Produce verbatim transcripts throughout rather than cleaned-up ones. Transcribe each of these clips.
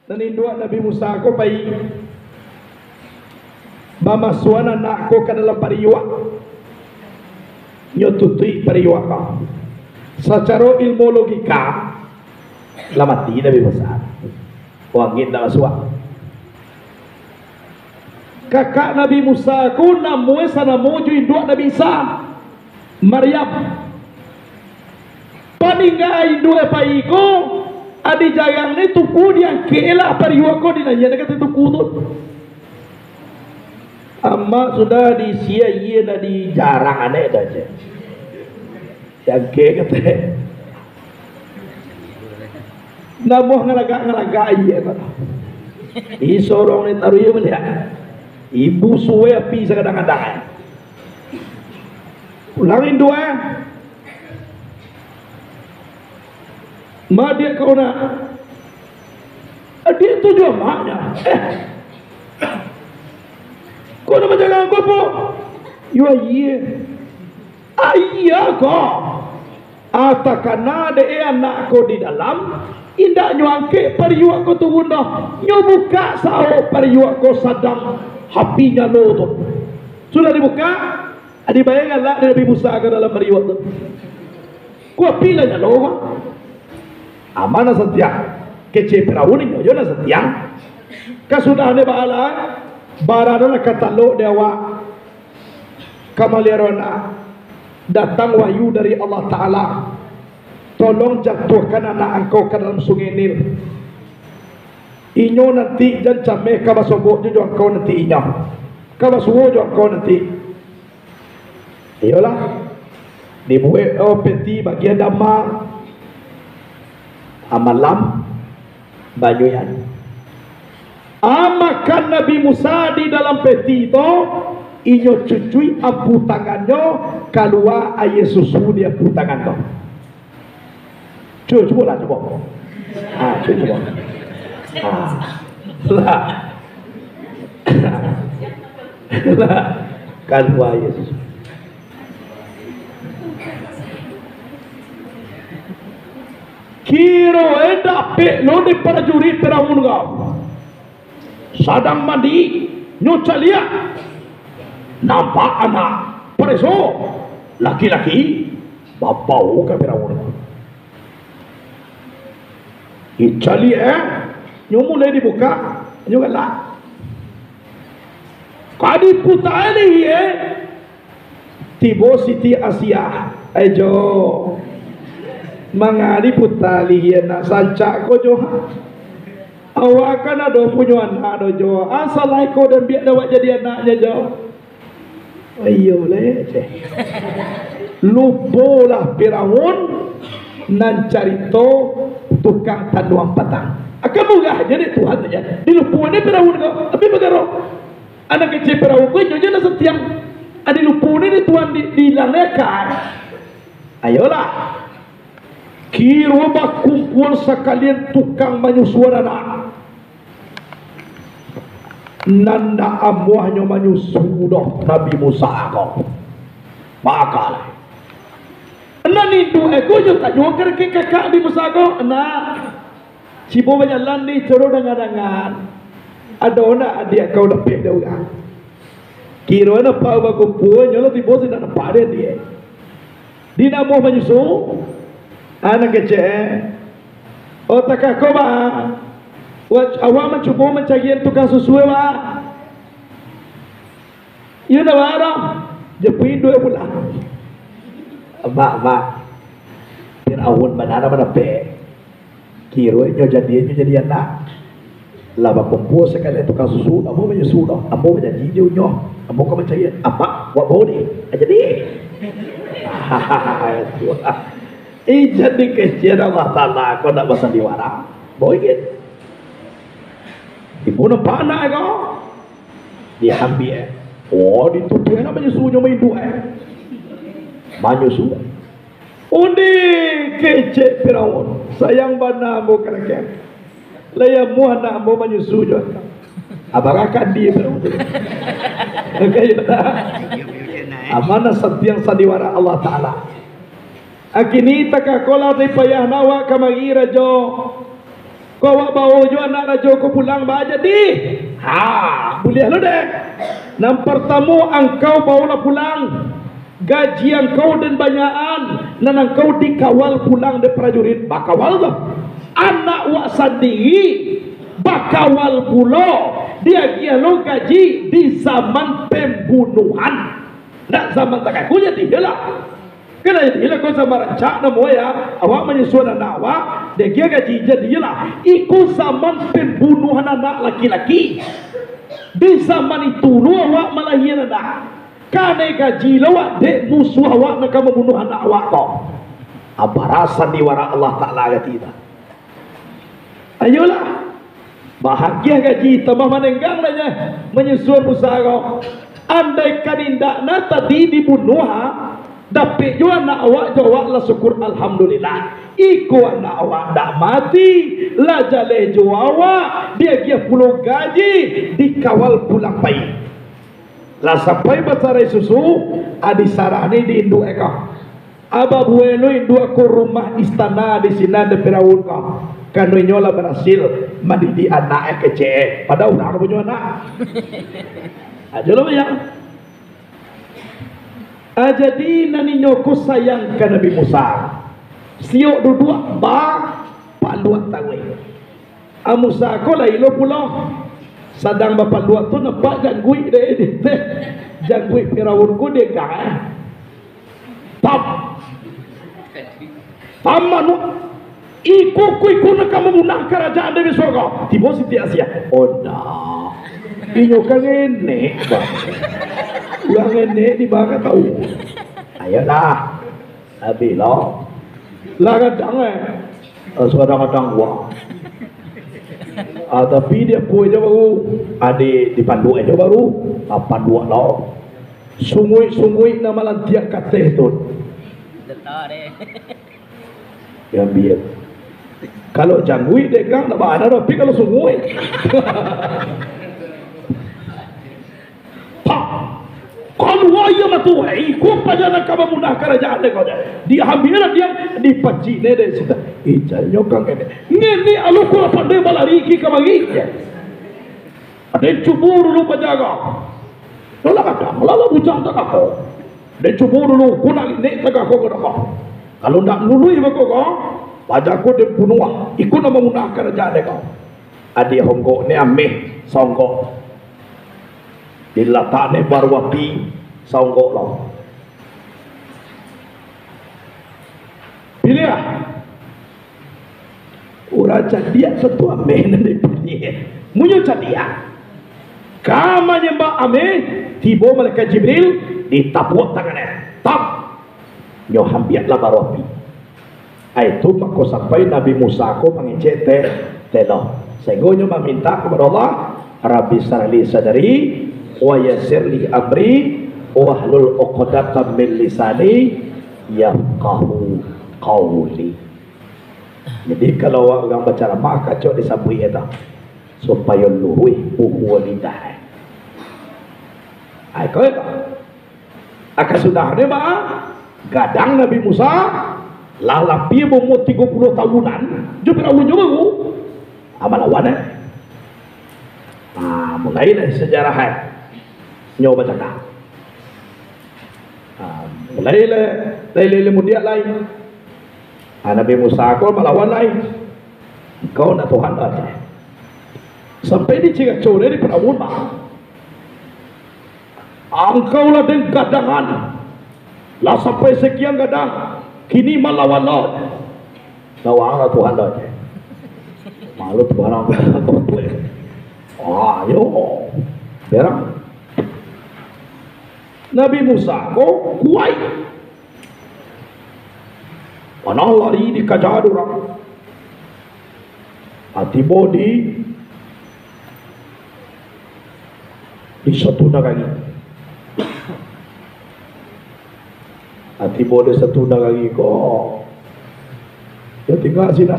Nanindua Nabi Musa ko pay mamasuan anak ko ka dalam pariwa nyo tutui pariwa ka secara ilmu logika lamati Nabi Musa wangin na maswa kakak Nabi Musa ko namuwe sa namujo indua Nabi Isa Maryam paningay indua paiko adi jayang ni tuku dia kela pariwa ko dinanya dekat tuku tu amma sudah di sia iya dah di jarang aneh dah je yang ke kata namuh ngelaga-ngelaga iya kata i sorong ni taruh iya melihat ibu suwe api sekadang-kadang ulangin dua ma dia kau nak dia tu juga maknya eh kau nak menjaga aku po yo iya ayah kau atakan ada anak kau di dalam indak nyuangke periuk ko tu bunda nyo buka sao periuk ko sadang hapinya lo tu sudah dibuka adi bayanganlah Nabi Musa ke dalam periuk tu ko pilanya lo amana setia kece perawuni nyo na setia kasudah ne baala barana kata lo dewa kamalirona datang wahyu dari Allah Ta'ala tolong jatuhkan anak engkau ke dalam sungai Nil inyo nanti dan cameh kabasobok juga engkau nanti inyo kabasuwo juga engkau nanti iyalah dibuat oh peti bagian dama amalam bajuyan amakan Nabi Musa di dalam peti itu inyo cucui apu tangannya keluar air susu dia apu tangannya cuba cuba lah cuba ah cuba cuba ah lah lah keluar air susu kiro eda pe lo di prajurit Firaun kau sadang mandi nyoca lihat nampak anak pereso laki-laki bapau ke Firaun icali eh nyo mulai dibuka nyo galak kadi putai ni eh tibo Siti Asia ejo mangari putali hian nak sancak ko jo awak kan ada punya anak do jo asal ko dan biar dapat jadi anaknya jo ayo le lupolah Firaun nan carito tukang tanduang patang akan munggah jadi Tuhan saja dilupuan ni Firaun kau tapi bagaro anak kecil Firaun ko nyo na setiang adi lupuan ni Tuhan dilanglekan ayolah kiro ba kumpul sekalian tukang menyusuan anak nanda amuahnya menyusuh Nabi Musa kau makal enak nindu eko jo tak jual ke kakak Nabi Musa kau enak cibo berjalan ni coro dengan-dengan ada ona adik kau dapat dia orang kiro na pa ba kumpul nyolo tibo sih nak dapat dia dia di namuah menyusuh anak kecil oh tak kau ba awak mencuba mencari tukang susu ba iya dah barang jepin dua bulan mak mak Firaun mana mana pe kiro nyo jadi nyo jadi anak laba kumpul sekali tukang susu amo menyusu dah amo jadi dia nyo amo kau mencari apa buat bau ni jadi eh jadi kecil Allah Ta'ala kau nak bahasa diwara boleh kan ibu nampak anak kau dia ambil oh ditutup nak menyusunya main dua menyusu undi kecil Firaun sayang bana mu kerana layar mu anak mu menyusu juga abarakan dia Firaun amana setiang sandiwara Allah Ta'ala akini takakola di payah nawa kamagi rajo Kau bawa jo anak raja kau pulang bah jadi. Ha, boleh lo deh. Nam pertama engkau bawa pulang. Gaji engkau dan banyakan dan engkau dikawal pulang de prajurit bakawal tu. Anak wak sendiri bakawal pulo dia gialo gaji di zaman pembunuhan. Nak zaman tak aku jadi dia lah. Kena jadi lah kau sama rancak nama ya. Awak menyusun anak awak dia gia gaji jadi lah. Ikut zaman pembunuhan anak laki-laki. Di zaman itu lu awak malahian anak. Kane gaji lawak dek musuh awak nak membunuh anak awak kau. Abarasan di wara Allah Ta'ala kita. Ayolah. Bahagia gaji tambah menenggang nanya menyusun usaha kau. Andai kanindakna tadi dibunuh ha, dapat juga anak awak jawab lah syukur alhamdulillah. Iku anak awak dak mati, lah jale awak dia dia pulau gaji dikawal pulang bayi. Lah sampai basarai susu adi sarani di induk eka. Aba bueno induk aku rumah istana di sini de Firaun kau. Kanu nyola berhasil mendidik anak kecil. Padahal udah punya anak. Aja lo ya. Ah, jadi nani nyoko sayang ke Nabi Musa. Siok duduk ba pak luat tawe. Ah Musa ko lah ilo pulau. Sadang bapak luat tu nampak janggui deh deh. Janggui Firaun ko dia kan. Tap. Pamanu. Iku ku iku nak kamu munah kerajaan Dewi Sorga. Tibo Siti Asia. Oh nah. Inyo kan enek. Yang enek di bawah tahu. Ayolah. Habis lo. Lah kadang eh. Kadang-kadang wah. Ah, tapi dia kue je baru. Ada dipandu aja baru. Apa dua lo. Sungui-sungui nama lantiak kata tu. Detar deh. Yang biar. Kalau janggui degang tak ada tapi kalau sungui. Kalau waya matuai, kau pada nak kamu munah kerajaan dek kau je. Dia ambil dia dipaci ne dek sita. Ijal nyokang ini. Ini alu kau pandai balari ki kamagi. Ada cubur dulu penjaga. Lalu kata, lalu bujang tak kau. Ada cubur dulu, kau nak nek tak kau kau. Kalau nak lului kau kau, pajaku dia bunuh. Ikut nama munah kerajaan dek kau. Adi hongko ni ameh songko. Diletak ni baru api songgok lah. Pilih lah. Orang cadia setua ameh nanti pilih. Munyo cadia. Kama nyembah ameh, tiba malaikat Jibril ditapuk tangannya. Tap. Nyo hambiat lah baru api. Itu maka sampai Nabi Musa ko mengecek teh telo. Sehingga nyo meminta kepada Allah, Rabbi sarli sadari wa yassir li amri wahlul 'uqdatam min lisani yafqahu qawli. Jadi kalau orang baca ramah kacau disambui itu supaya luhui uhu lidah. Ai kau itu akan sudah ni bah gadang Nabi Musa lalapi umur tiga puluh tahunan jumpa awun juga ku amalawan eh. Ah mulai dari sejarah eh. Nyoba cakap. Ah, mulai le, le le mudia lain. Ah, Nabi Musa kau melawan lain. Kau nak Tuhan aja. Sampai di Cigacau ni di Perawun bah. Engkau lah dengan gadangan. Lah sampai sekian gadang. Kini melawan lo. Lawan lah Tuhan aja. Malu Tuhan apa? Ah, yo, berang. Nabi Musa ko kuai. Panah lari dikajar orang. Hati bodi di satu negara. Hati bodi satu negara ko. Ya tinggal sini.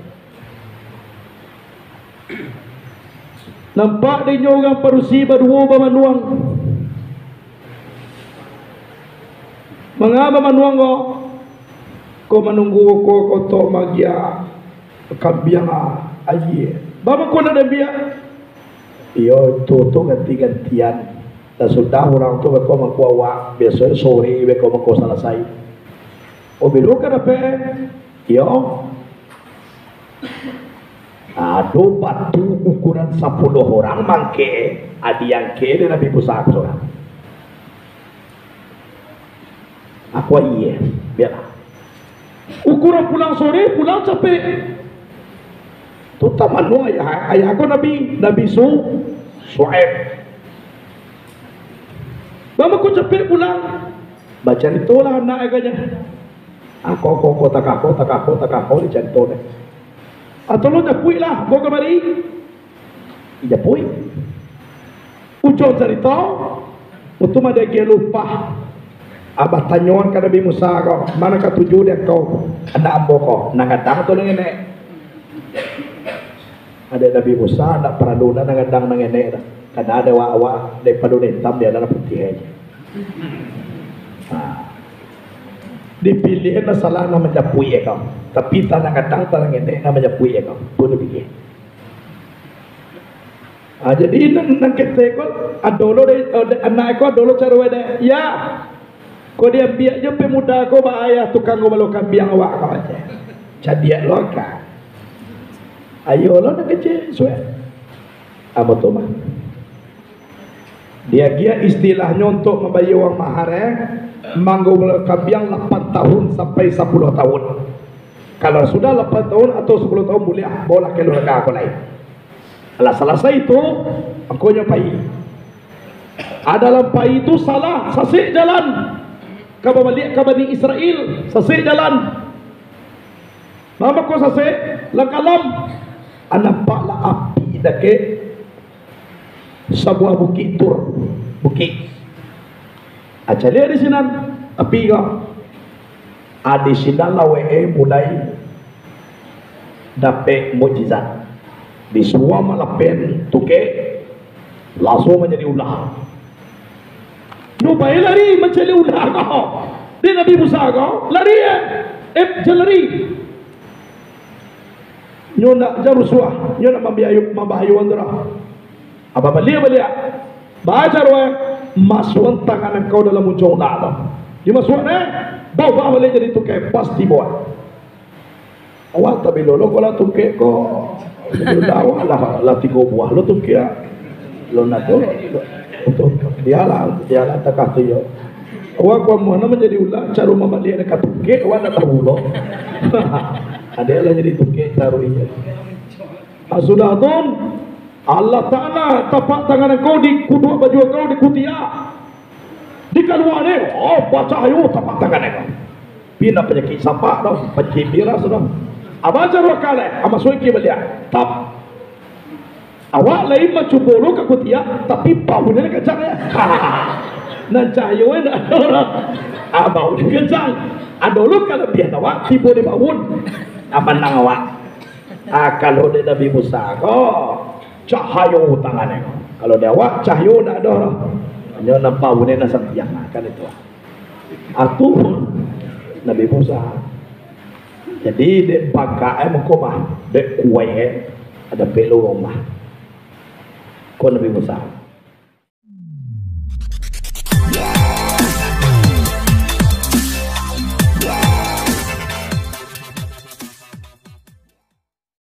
Nampak dia orang Parusi berdua bermanuang. Mengapa manuang ko? Ko menunggu ko koto magia Kambiang aye. Bapa ko na biya. Iyo tuto ganti-gantian. Dan sudah orang tu beko mengkuawa biasa sore beko mengko selesai. O bilu ka dape. Iyo. Ado batu ukuran sepuluh orang mangke adi yang ke dan Nabi Musa seorang. Aku iya, biarlah. Ukuran pulang sore, pulang capek. Tu taman lu ayah, ayah aku Nabi, Nabi Su, Su'aib. Mama aku capek pulang. Baca itu lah anak agaknya. Aku, aku, aku, tak aku, tak aku, tak aku, di canto deh. Atau lo japui lah, bawa kembali. Japui. Ucap cerita, untuk ada dia lupa. Abah tanyawan ke Nabi Musa kau, mana ketujuh dia kau, anak ambo kau, nangadang tu nengenek. Ada Nabi Musa, anak peraduna nangadang nengenek dah. Karena ada wak-wak daripada hitam dia adalah putih aja. Nah. Dipilih na salah nama japui kau, tapi tanah kadang tanah nengenek nama japui kau, pun dipilih. Ah jadi nang nang kita kau, adolo de anak kau adolo cara wede, ya. Kau dia biar je pemuda kau bahaya tukang kau melukan biang awak kau aja. Jadi loka. Ayo lo nak kecil suai. Apa tu mah? Dia dia istilahnya untuk membayar uang mahar eh, manggung melukan biang lapan tahun sampai sepuluh tahun. Kalau sudah lapan tahun atau sepuluh tahun boleh boleh keluar aku lain. Alah selesai itu aku nyopai. Ada lampai itu salah, sasik jalan. Kau balik ke Bani Israel, sasik jalan. Mama kau sasik, langkalam. Nampaklah api dekat sebuah bukit tur, bukit. Aja lihat di sini api kau. Ada sini lawe mulai dapat mukjizat. Di semua malapen tuke langsung menjadi ular. Nubai lari mencari ular kau. Dia Nabi Musa kau lari ya. Eh lari. Nyo nak jarusuah, nyo nak membiayu membahayu antara. Apa balik balik. Baca roh masuk tangan kau dalam ujung ular tu. Dia masuk eh, bawa balik jadi tuke pasti bawa. Awak tapi lo lo kalau tuke ko, lo lah lah tiga buah lo tuke ya. Lo nak tu. Untuk dia lah, dia lah tak kata yo. Awak kau mana menjadi ular, cara membalik dekat tuke, awak nak tahu lo. Ada lah jadi tuke taruh ini. Sudah tu Allah Taala tapak tangan kau di kedua baju kau di kutia. Di keluar ni, oh baca ayo tapak tangan kau. Pina penyakit sapak dah, penyakit biras dah. Abang cara kale, ama suiki belia. Tap. Awak lain macam bolo ke kutia, tapi bau ni kacang ya. Nan cahayu ni ada. Ah bau ni kacang. Ada lu kalau biar awak tiba di bangun. Apa nang awak? Ah kalau dia Nabi Musa kau cahayu tangannya. Kalau dia awak cahayu tak ada lah. Hanya nampak bau ni nak sentiang kan itu. Atu Nabi Musa. Jadi dia pakai mengkomah, dia kuai ada pelu rumah. Kau Nabi Musa.